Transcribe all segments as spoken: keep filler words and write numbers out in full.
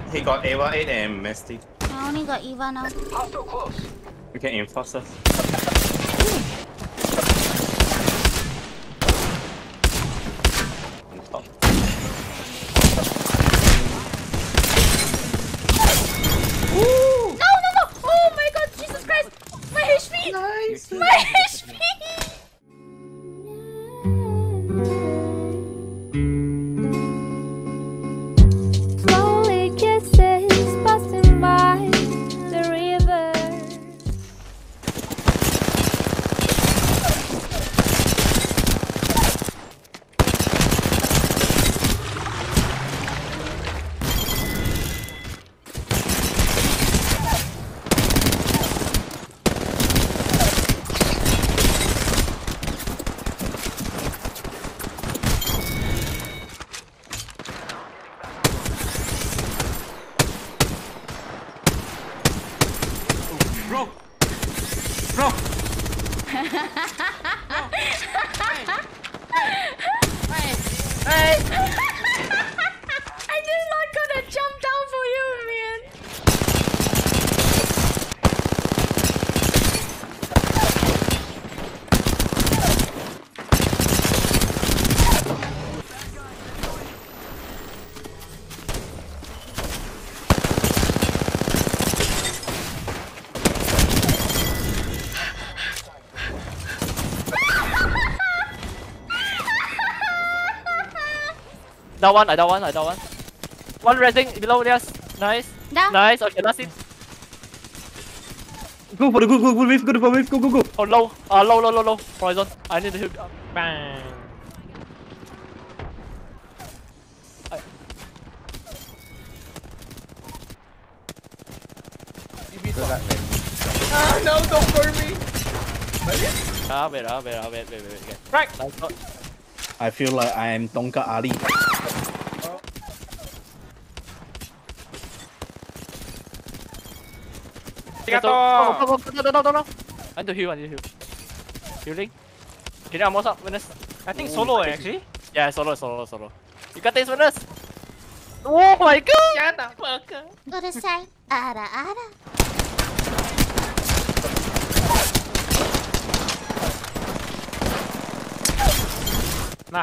he got A W A eight and Misty. I only got Eva now. Hostile close. You can enforce us. On top. No, no, no! Oh my god, Jesus Christ! My H P! Nice! My H P! Slowly kisses passing by the river. Bro! Bro! I did not gonna jump down for you, man. Down one, I down one, I down one. One resing below, yes. Nice. Down. Nice, okay, last hit. Go for the go, go, go, wave, go, go, wave, go, go, go. Oh, low. Uh, low, low, low, low. Horizon. I need to hit. Uh, bang. I... Ah, no, don't burn me. Ah, wait, ah, wait, ah, wait, wait, wait, wait. Okay. Right. Nice shot. I feel like I am Tonka Ali. Okay, so, oh, oh, oh, no, no, no, no, no. I need to heal, I need to heal. Healing. Can you almost up, Venice? I think solo eh, actually. Yeah, solo, solo, solo. You got this, Venice. Oh my god! Shut the fuck up. Go to side. Ada, ada. Nah.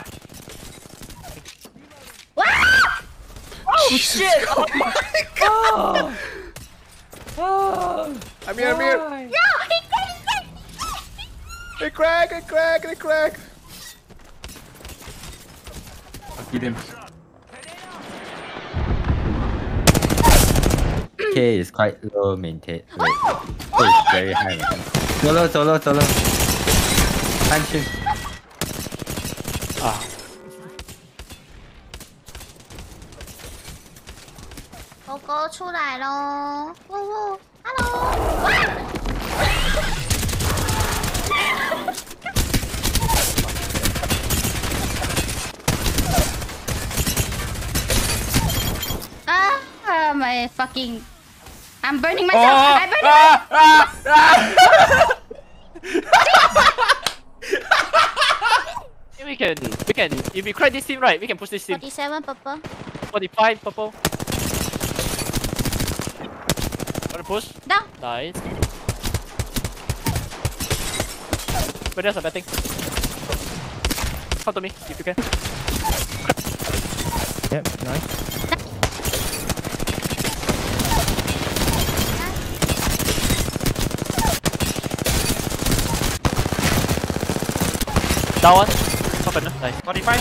Oh shit! Oh my god! Oh. I'm here, I'm here. No, he got it. Hey, crack, hey, crack, hey, crack. I'll kill him. K is quite low maintain. Wait. K is very high. Solo, solo, solo. Punch him. Ah. 狗狗出来喽！呜呜 ，Hello！ 啊啊！My fucking! I'm burning myself! Oh, I'm burning ah, ah, ah. We can, we can, if we crack this team right, we can push this team. forty-seven purple. forty-five purple. Wanna push? Down. Nice. But there's a bad thing. Come to me, if you can. Yep, nice. Down one. Top enough. Nice. forty-five.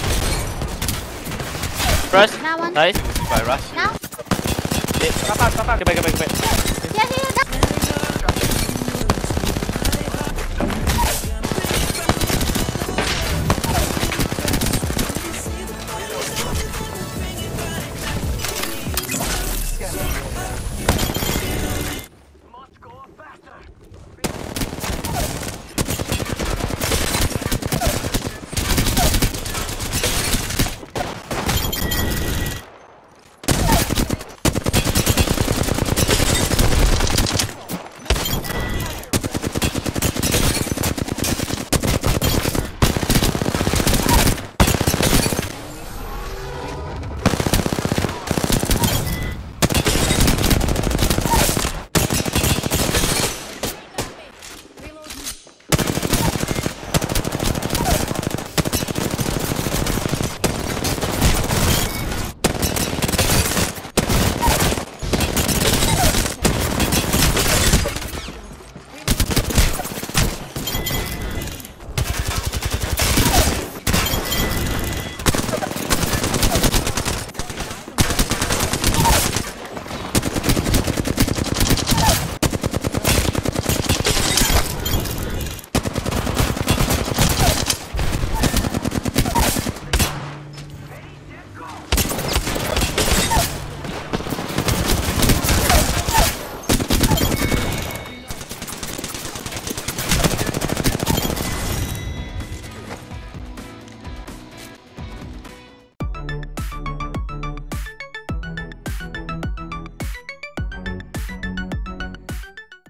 Rush. Now one. Nice. By rush. Now. Stop back, stop back. Get back, get back, get back. Here, here, down.